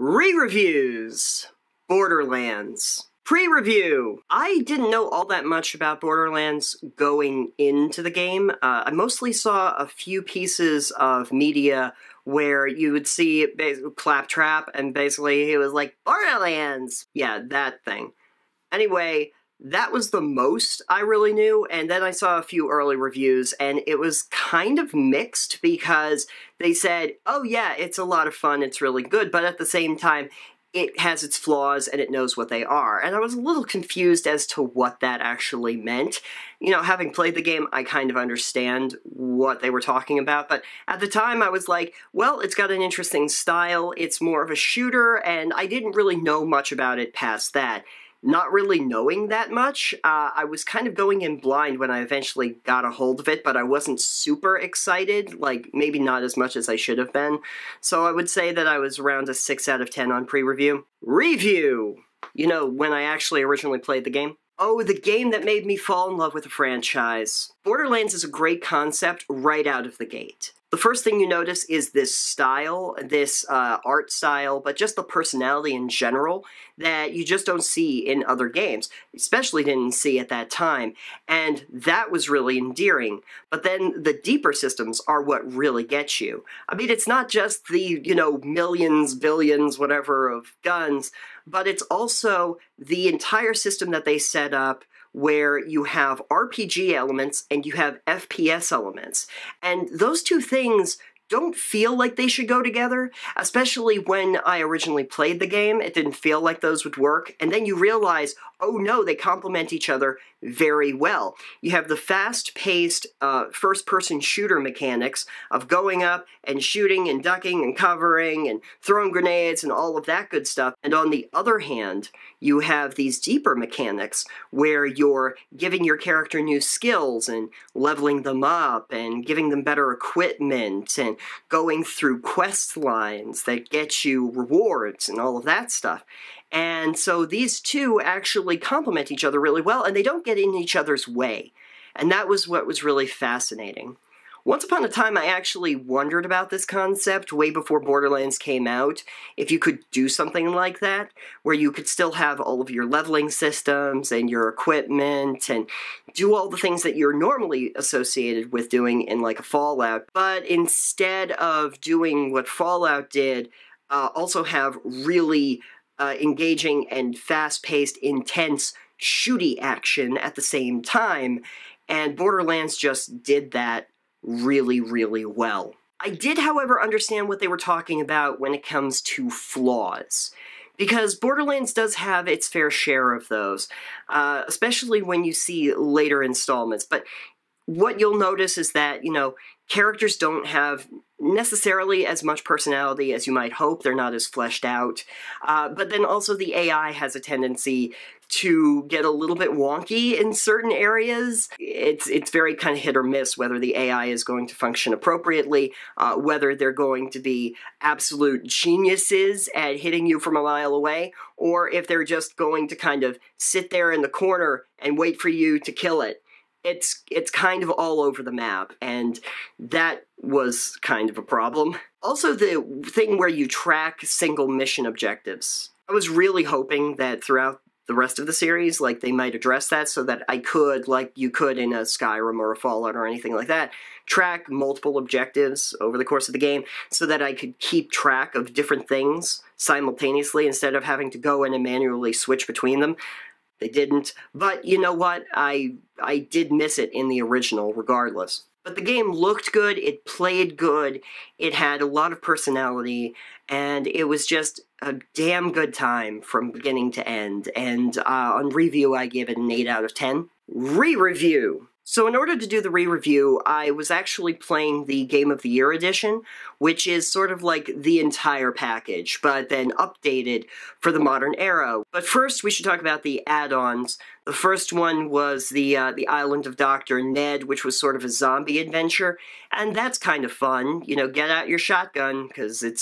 Re-reviews. Borderlands. Pre-review. I didn't know all that much about Borderlands going into the game. I mostly saw a few pieces of media where you would see Claptrap, and basically he was like, Borderlands! Yeah, that thing. Anyway, that was the most I really knew, and then I saw a few early reviews, and it was kind of mixed because they said, oh yeah, it's a lot of fun, it's really good, but at the same time, it has its flaws and it knows what they are. And I was a little confused as to what that actually meant. You know, having played the game, I kind of understand what they were talking about, but at the time I was like, well, it's got an interesting style, it's more of a shooter, and I didn't really know much about it past that. Not really knowing that much, I was kind of going in blind when I eventually got a hold of it, but I wasn't super excited, like, maybe not as much as I should have been. So I would say that I was around a 6 out of 10 on pre-review. Review! You know, when I actually originally played the game. Oh, the game that made me fall in love with a franchise. Borderlands is a great concept right out of the gate. The first thing you notice is this style, this art style, but just the personality in general that you just don't see in other games, especially didn't see at that time, and that was really endearing. But then the deeper systems are what really get you. I mean, it's not just the, you know, millions, billions, whatever of guns, but it's also the entire system that they set up where you have RPG elements and you have FPS elements. And those two things don't feel like they should go together, especially when I originally played the game. It didn't feel like those would work, and then you realize, oh no, they complement each other very well. You have the fast-paced first-person shooter mechanics of going up and shooting and ducking and covering and throwing grenades and all of that good stuff, and on the other hand, you have these deeper mechanics where you're giving your character new skills and leveling them up and giving them better equipment and going through quest lines that get you rewards and all of that stuff. And so these two actually complement each other really well, and they don't get in each other's way. And that was what was really fascinating. Once upon a time, I actually wondered about this concept way before Borderlands came out, if you could do something like that, where you could still have all of your leveling systems and your equipment and do all the things that you're normally associated with doing in like a Fallout, but instead of doing what Fallout did, also have really engaging and fast-paced, intense, shooty action at the same time, and Borderlands just did that really, really well. I did, however, understand what they were talking about when it comes to flaws, because Borderlands does have its fair share of those, especially when you see later installments, but what you'll notice is that, you know, characters don't have necessarily as much personality as you might hope. They're not as fleshed out. But then also the AI has a tendency to get a little bit wonky in certain areas. It's very kind of hit or miss whether the AI is going to function appropriately, whether they're going to be absolute geniuses at hitting you from a mile away, or if they're just going to kind of sit there in the corner and wait for you to kill it. It's kind of all over the map, and that was kind of a problem. Also, the thing where you track single mission objectives. I was really hoping that throughout the rest of the series, like, they might address that so that I could, like you could in a Skyrim or a Fallout or anything like that, track multiple objectives over the course of the game so that I could keep track of different things simultaneously instead of having to go in and manually switch between them. They didn't, but you know what? I did miss it in the original regardless. But the game looked good, it played good, it had a lot of personality, and it was just a damn good time from beginning to end. And on review, I gave it an 8 out of 10. Re-review. So in order to do the re-review, I was actually playing the Game of the Year edition, which is sort of like the entire package, but then updated for the modern era. But first, we should talk about the add-ons. The first one was the Island of Dr. Ned, which was sort of a zombie adventure, and that's kind of fun. You know, get out your shotgun, because it's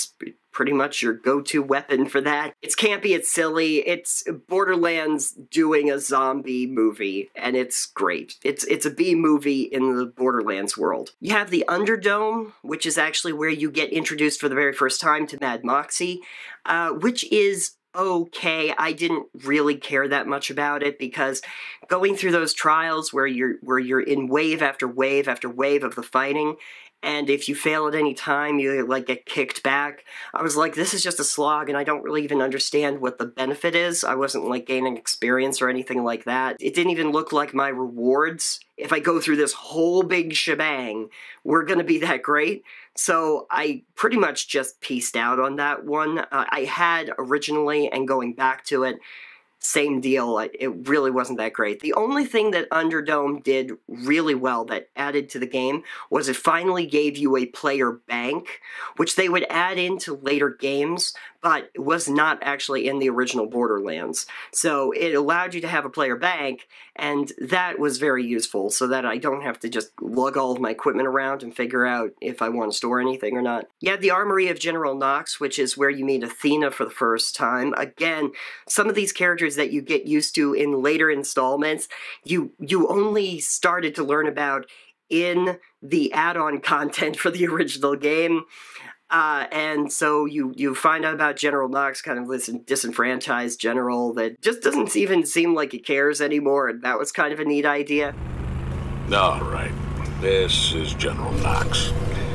pretty much your go-to weapon for that. It's campy, it's silly, it's Borderlands doing a zombie movie, and it's great. It's a B movie in the Borderlands world. You have the Underdome, which is actually where you get introduced for the very first time to Mad Moxxi, which is okay. I didn't really care that much about it because going through those trials where you're in wave after wave after wave of the fighting, and if you fail at any time, you like get kicked back. I was like, this is just a slog, and I don't really even understand what the benefit is. I wasn't like gaining experience or anything like that. It didn't even look like my rewards, if I go through this whole big shebang, were gonna be that great. So I pretty much just pieced out on that one. I had originally, and going back to it, same deal. It really wasn't that great. The only thing that Underdome did really well that added to the game was it finally gave you a player bank, which they would add into later games, but it was not actually in the original Borderlands. So it allowed you to have a player bank, and that was very useful so that I don't have to just lug all of my equipment around and figure out if I want to store anything or not. You have the Armory of General Knox, which is where you meet Athena for the first time. Again, some of these characters that you get used to in later installments, you only started to learn about in the add-on content for the original game. And so you find out about General Knox, kind of this disenfranchised general that just doesn't even seem like he cares anymore, and that was kind of a neat idea. All right, this is General Knox.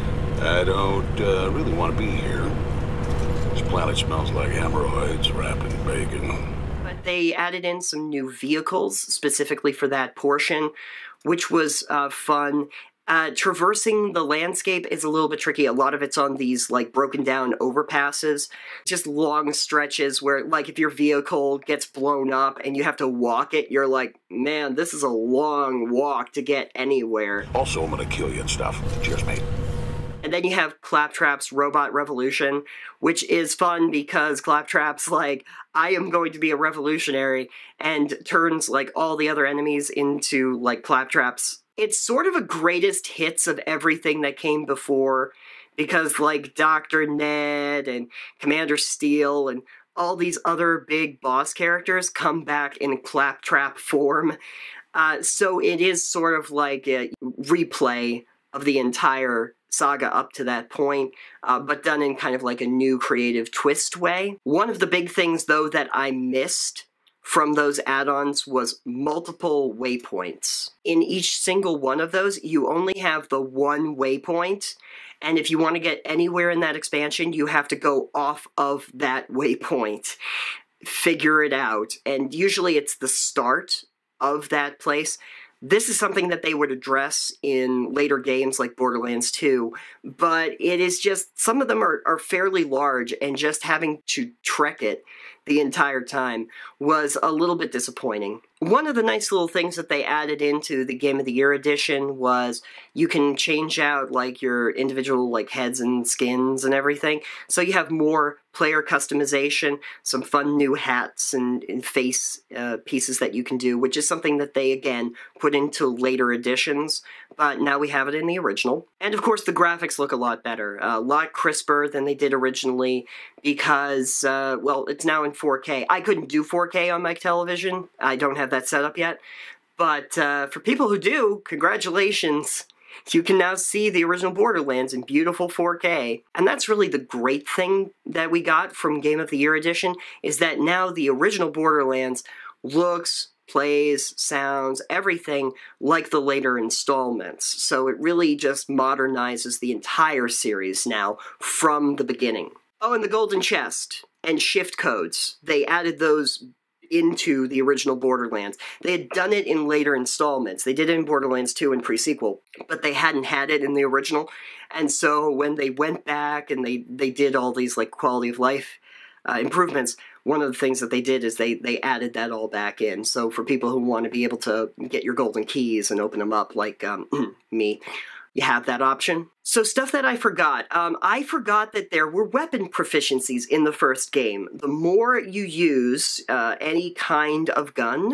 I don't really want to be here. This planet smells like hemorrhoids wrapped in bacon. But they added in some new vehicles specifically for that portion, which was fun. Traversing the landscape is a little bit tricky. A lot of it's on these, like, broken down overpasses. Just long stretches where, like, if your vehicle gets blown up and you have to walk it, you're like, man, this is a long walk to get anywhere. Also, I'm gonna kill you and stuff. Cheers, mate. And then you have Claptrap's Robot Revolution, which is fun because Claptrap's like, I am going to be a revolutionary, and turns, like, all the other enemies into, like, Claptrap's. It's sort of a greatest hits of everything that came before, because, like, Dr. Ned and Commander Steel and all these other big boss characters come back in Claptrap form. So it is sort of like a replay of the entire saga up to that point, but done in kind of like a new creative twist way. One of the big things, though, that I missed from those add-ons was multiple waypoints. In each single one of those, you only have the one waypoint, and if you want to get anywhere in that expansion, you have to go off of that waypoint. Figure it out. And usually it's the start of that place. This is something that they would address in later games like Borderlands 2, but it is just, some of them are fairly large, and just having to trek it the entire time was a little bit disappointing. One of the nice little things that they added into the Game of the Year edition was you can change out, like, your individual, like, heads and skins and everything, so you have more player customization, some fun new hats and face pieces that you can do, which is something that they, again, put into later editions, but now we have it in the original. And of course the graphics look a lot better, a lot crisper than they did originally, because, well, it's now in 4K. I couldn't do 4K on my television, I don't have that set up yet, but for people who do, congratulations! You can now see the original Borderlands in beautiful 4K. And that's really the great thing that we got from Game of the Year edition, is that now the original Borderlands looks, plays, sounds, everything like the later installments. So it really just modernizes the entire series now from the beginning. Oh, and the Golden Chest and shift codes. They added those into the original Borderlands. They had done it in later installments. They did it in Borderlands 2 and pre-sequel, but they hadn't had it in the original. And so when they went back and they did all these, like, quality of life improvements, one of the things that they did is they added that all back in. So for people who want to be able to get your golden keys and open them up, like me, you have that option. So stuff that I forgot that there were weapon proficiencies in the first game. The more you use any kind of gun,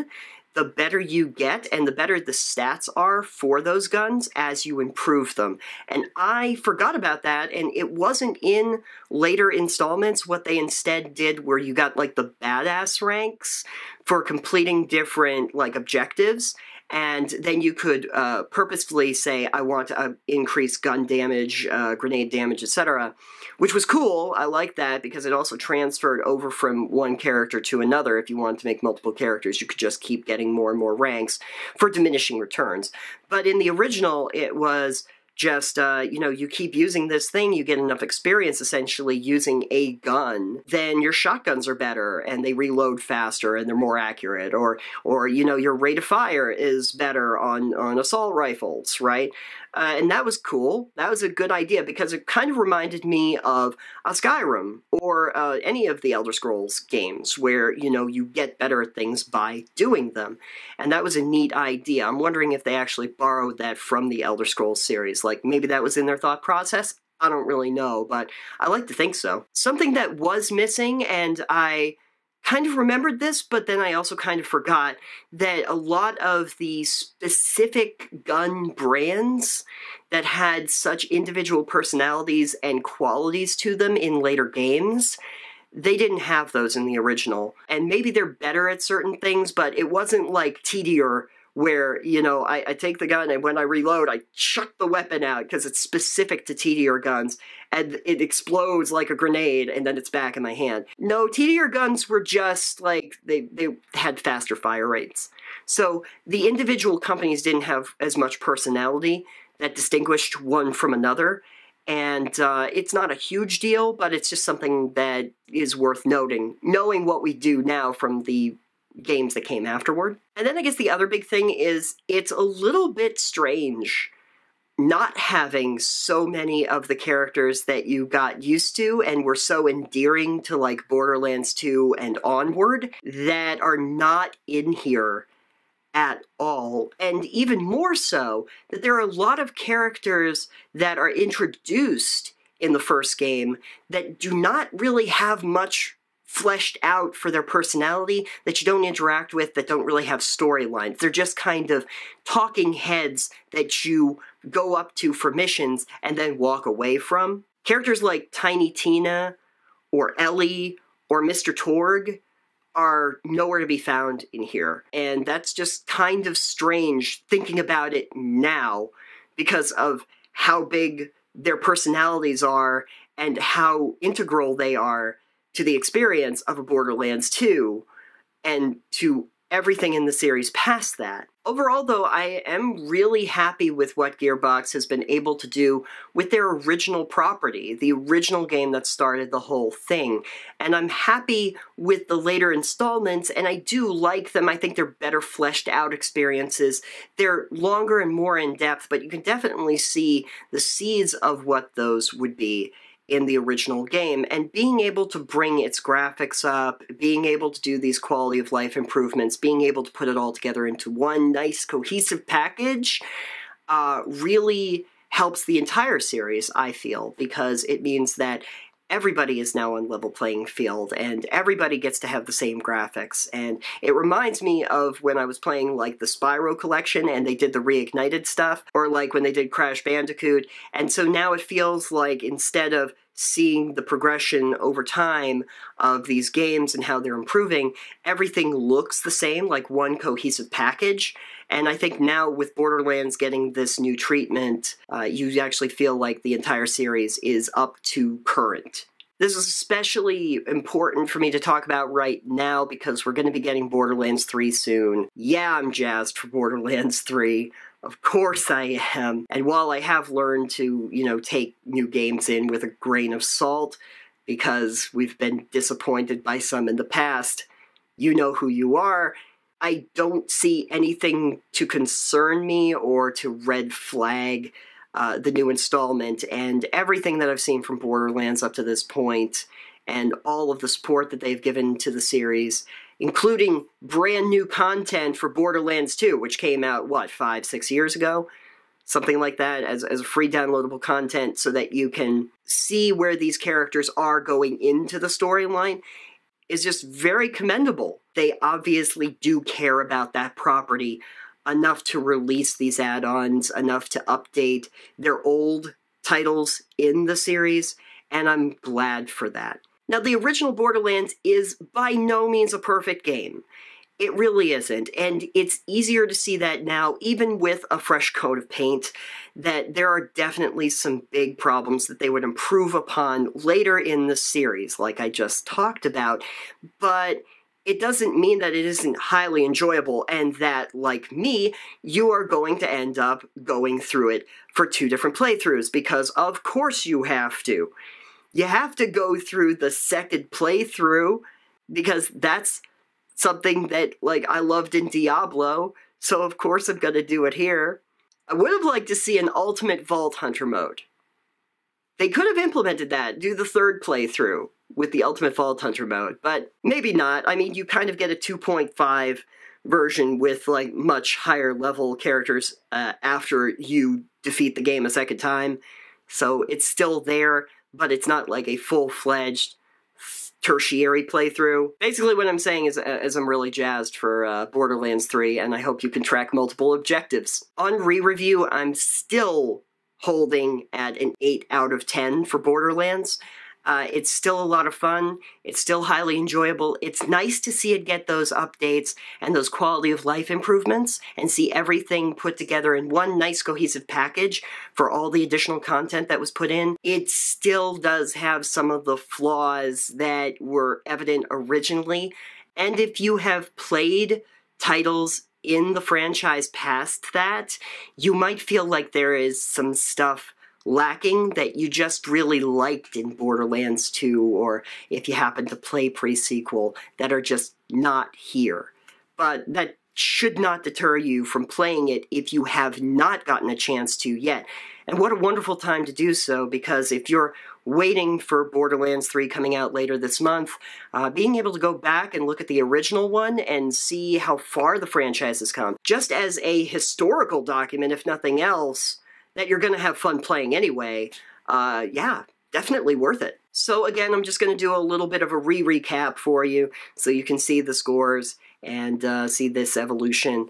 the better you get and the better the stats are for those guns as you improve them. And I forgot about that, and it wasn't in later installments. What they instead did where you got like the badass ranks for completing different like objectives, and then you could purposefully say, I want to increase gun damage, grenade damage, etc., which was cool. I like that because it also transferred over from one character to another. If you wanted to make multiple characters, you could just keep getting more and more ranks for diminishing returns. But in the original, it was just, you keep using this thing, you get enough experience essentially using a gun, then your shotguns are better and they reload faster and they're more accurate, or your rate of fire is better on assault rifles, right? And that was cool. That was a good idea because it kind of reminded me of Skyrim or any of the Elder Scrolls games where, you get better at things by doing them. And that was a neat idea. I'm wondering if they actually borrowed that from the Elder Scrolls series. Like, maybe that was in their thought process. I don't really know, but I like to think so. Something that was missing, and I kind of remembered this, but then I also kind of forgot that a lot of the specific gun brands that had such individual personalities and qualities to them in later games, they didn't have those in the original. And maybe they're better at certain things, but it wasn't like Tediore, where, I take the gun and when I reload, I chuck the weapon out because it's specific to Tediore guns, and it explodes like a grenade, and then it's back in my hand. No, Tediore guns were just, like, they had faster fire rates. So the individual companies didn't have as much personality that distinguished one from another, and it's not a huge deal, but it's just something that is worth noting, knowing what we do now from the games that came afterward. And then I guess the other big thing is it's a little bit strange not having so many of the characters that you got used to and were so endearing to like Borderlands 2 and onward that are not in here at all. And even more so, that there are a lot of characters that are introduced in the first game that do not really have much fleshed out for their personality, that you don't interact with, that don't really have storylines. They're just kind of talking heads that you go up to for missions and then walk away from. Characters like Tiny Tina or Ellie or Mr. Torg are nowhere to be found in here. And that's just kind of strange thinking about it now because of how big their personalities are and how integral they are to the experience of a Borderlands 2, and to everything in the series past that. Overall, though, I am really happy with what Gearbox has been able to do with their original property, the original game that started the whole thing. And I'm happy with the later installments, and I do like them. I think they're better fleshed out experiences. They're longer and more in-depth, but you can definitely see the seeds of what those would be in the original game, and being able to bring its graphics up, being able to do these quality of life improvements, being able to put it all together into one nice cohesive package really helps the entire series, I feel, because it means that everybody is now on level playing field, and everybody gets to have the same graphics. And it reminds me of when I was playing, like, the Spyro collection, and they did the Reignited stuff, or, like, when they did Crash Bandicoot. And so now it feels like, instead of seeing the progression over time of these games and how they're improving, everything looks the same, like one cohesive package. And I think now with Borderlands getting this new treatment, you actually feel like the entire series is up to current. This is especially important for me to talk about right now because we're going to be getting Borderlands 3 soon. Yeah, I'm jazzed for Borderlands 3. Of course I am. And while I have learned to, take new games in with a grain of salt, because we've been disappointed by some in the past, you know who you are, I don't see anything to concern me or to red flag the new installment, and everything that I've seen from Borderlands up to this point, and all of the support that they've given to the series, including brand new content for Borderlands 2, which came out, 5-6 years ago? Something like that, as a free downloadable content so that you can see where these characters are going into the storyline. is just very commendable. They obviously do care about that property enough to release these add-ons, enough to update their old titles in the series, and I'm glad for that. Now, the original Borderlands is by no means a perfect game. It really isn't, and it's easier to see that now, even with a fresh coat of paint, that there are definitely some big problems that they would improve upon later in the series, like I just talked about, but it doesn't mean that it isn't highly enjoyable, and that, like me, you are going to end up going through it for 2 different playthroughs, because of course you have to. You have to go through the second playthrough, because that's something that, like, I loved in Diablo, so of course I'm gonna do it here. I would have liked to see an Ultimate Vault Hunter mode. They could have implemented that, do the 3rd playthrough with the Ultimate Vault Hunter mode, but maybe not. I mean, you kind of get a 2.5 version with, like, much higher level characters after you defeat the game a second time, so it's still there, but it's not like a full-fledged tertiary playthrough. Basically what I'm saying is I'm really jazzed for Borderlands 3, and I hope you can track multiple objectives. On re-review, I'm still holding at an 8 out of 10 for Borderlands. It's still a lot of fun. It's still highly enjoyable. It's nice to see it get those updates and those quality of life improvements and see everything put together in one nice cohesive package for all the additional content that was put in. It still does have some of the flaws that were evident originally, and if you have played titles in the franchise past that, you might feel like there is some stuff lacking that you just really liked in Borderlands 2, or if you happen to play pre-sequel, that are just not here. But that should not deter you from playing it if you have not gotten a chance to yet. And what a wonderful time to do so, because if you're waiting for Borderlands 3 coming out later this month, being able to go back and look at the original one and see how far the franchise has come, just as a historical document, if nothing else, that you're going to have fun playing anyway, yeah, definitely worth it. So again, I'm just going to do a little bit of a recap for you, so you can see the scores and see this evolution.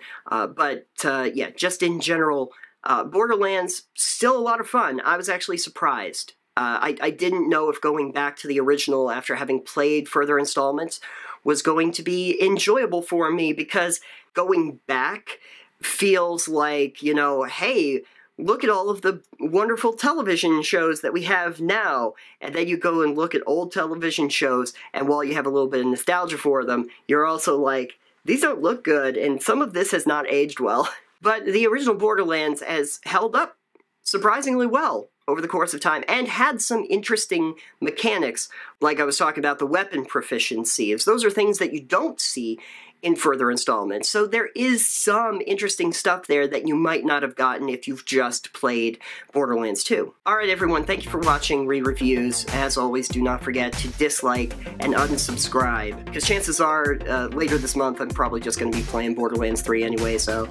Yeah, just in general, Borderlands, still a lot of fun. I was actually surprised. I didn't know if going back to the original after having played further installments was going to be enjoyable for me, because going back feels like, you know, hey, look at all of the wonderful television shows that we have now, and then you go and look at old television shows, and while you have a little bit of nostalgia for them, you're also like, these don't look good, and some of this has not aged well. But the original Borderlands has held up surprisingly well over the course of time, and had some interesting mechanics, like I was talking about the weapon proficiencies. Those are things that you don't see in further installments, so there is some interesting stuff there that you might not have gotten if you've just played Borderlands 2. Alright everyone, thank you for watching re-reviews. As always, do not forget to dislike and unsubscribe, because chances are, later this month I'm probably just going to be playing Borderlands 3 anyway, so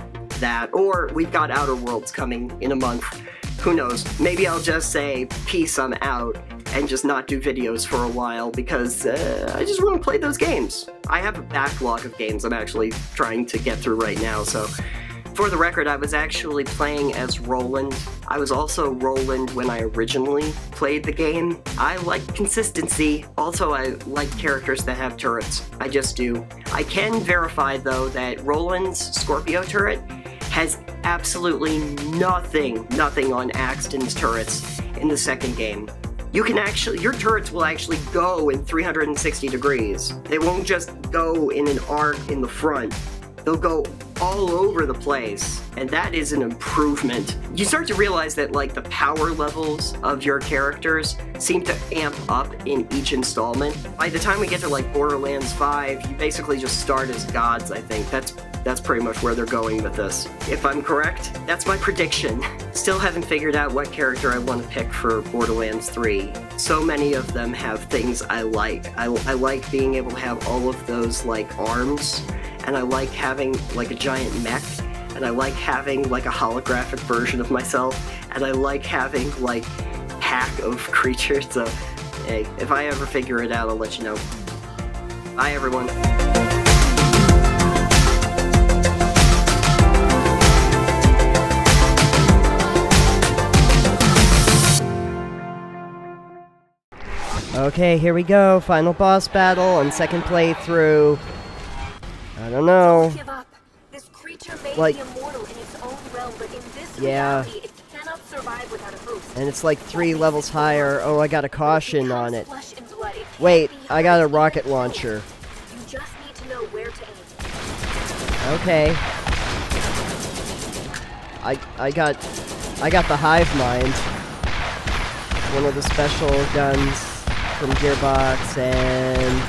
that, or we've got Outer Worlds coming in a month. Who knows? Maybe I'll just say, peace, I'm out, and just not do videos for a while, because I just want to play those games. I have a backlog of games I'm actually trying to get through right now, so for the record, I was actually playing as Roland. I was also Roland when I originally played the game. I like consistency. Also, I like characters that have turrets. I just do. I can verify, though, that Roland's Scorpio turret has absolutely nothing on Axton's turrets in the second game. You can actually, your turrets will actually go in 360 degrees. They won't just go in an arc in the front. They'll go all over the place, and that is an improvement. You start to realize that, like, the power levels of your characters seem to amp up in each installment. By the time we get to, like, Borderlands 5, you basically just start as gods, I think. That's pretty much where they're going with this. If I'm correct, that's my prediction. Still haven't figured out what character I want to pick for Borderlands 3. So many of them have things I like. I like being able to have all of those, like, arms, and I like having, like, a giant mech, and I like having, like, a holographic version of myself, and I like having, like, pack of creatures, so, hey, if I ever figure it out, I'll let you know. Bye, everyone. Okay, here we go. Final boss battle on second playthrough. I don't know. Don't give up. This creature may Like- be immortal in its own realm, but in this Yeah. reality, it cannot survive without a host. And it's like 3 levels higher. Oh, I got a caution on it. Flesh and blood. It can't Wait, be I got a harmed. rocket launcher. You just need to know where to aim. Okay. I got the hive mind. One of the special guns from Gearbox and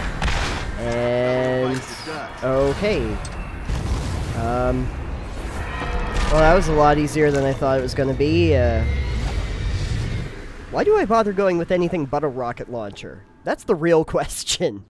okay. Well, that was a lot easier than I thought it was going to be. Why do I bother going with anything but a rocket launcher? That's the real question.